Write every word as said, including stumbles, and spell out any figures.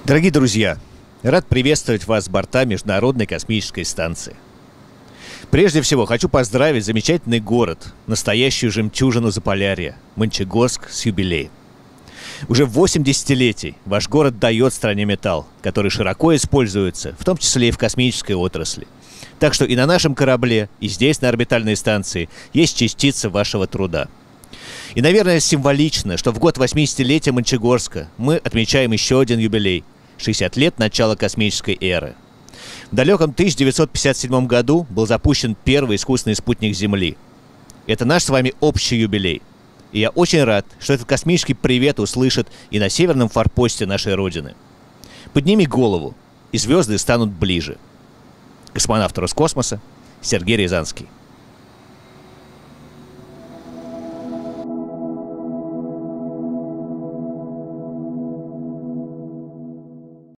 Дорогие друзья, рад приветствовать вас с борта Международной космической станции. Прежде всего, хочу поздравить замечательный город, настоящую жемчужину Заполярья, Мончегорск, с юбилеем. Уже восемь десятилетий ваш город дает стране металл, который широко используется, в том числе и в космической отрасли. Так что и на нашем корабле, и здесь, на орбитальной станции, есть частица вашего труда. И, наверное, символично, что в год восьмидесятилетия Мончегорска мы отмечаем еще один юбилей – шестьдесят лет начала космической эры. В далеком тысяча девятьсот пятьдесят седьмом году был запущен первый искусственный спутник Земли. Это наш с вами общий юбилей. И я очень рад, что этот космический привет услышат и на северном форпосте нашей Родины. Подними голову, и звезды станут ближе. Космонавт Роскосмоса Сергей Рязанский.